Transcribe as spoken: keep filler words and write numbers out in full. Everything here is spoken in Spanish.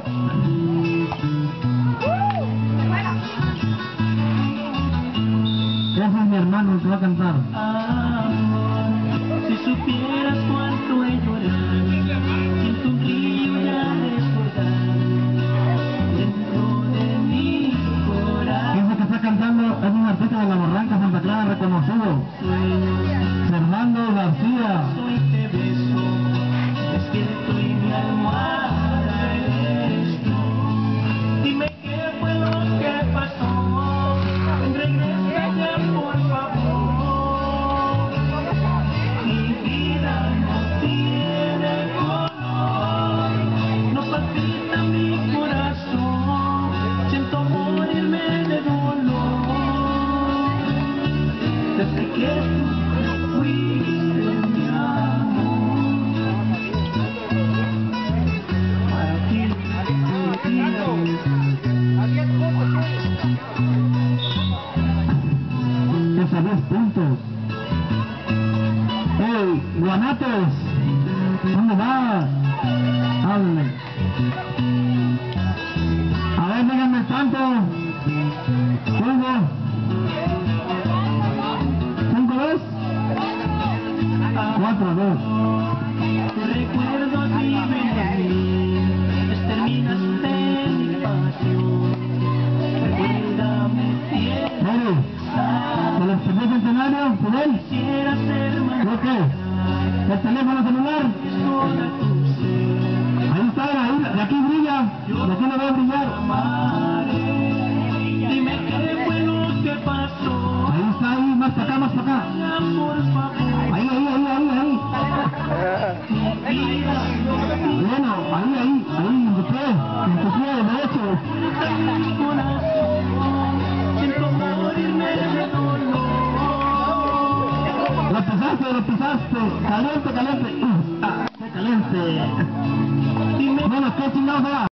Ese es mi hermano que va a cantar. Amor, si supieras cuánto he llorado, siento un río ya desbordar dentro de mi corazón. Ese que está cantando es un artista de la Barranca Santa Clara reconocido. Fernando García. Soy te beso, despierto y mi almohada eres tú. Dime qué fue lo que pasó, regresa ya por favor. Mi vida no tiene color, no palpita mi corazón, siento morirme de dolor. Desde que tú fuiste mi amor, para ti mi vida Es a diez puntos. ¡Ey, Guanatos! ¿Dónde va? Háblale. A ver, díganme el tanto. ¿Cinco? ¿Cinco dos? Cuatro dos. tus recuerdos viven en mí, exterminaste mi pasión. Recuérdame fiel, Mire, ¿se les perdió el centenario? ¿Fidel? quisiera ser más. ¿Por qué? ¿El teléfono celular? Toda tu ser, Ahí está, ahí, de aquí brilla, de aquí no va a brillar. amaré. Dime qué fue lo que pasó, Ahí está, ahí, más para acá, más para acá. por favor. Ahí, ahí, ahí, ahí, ahí. Mi vida no Bueno, ahí, ahí, ahí, en tu pie, en tu pie derecho. tiene mi corazón, siento morirme de dolor. Lo pisaste, lo pisaste. Caliente, caliente. Uh, ah, qué caliente. Dime Bueno, ¿qué chingados era?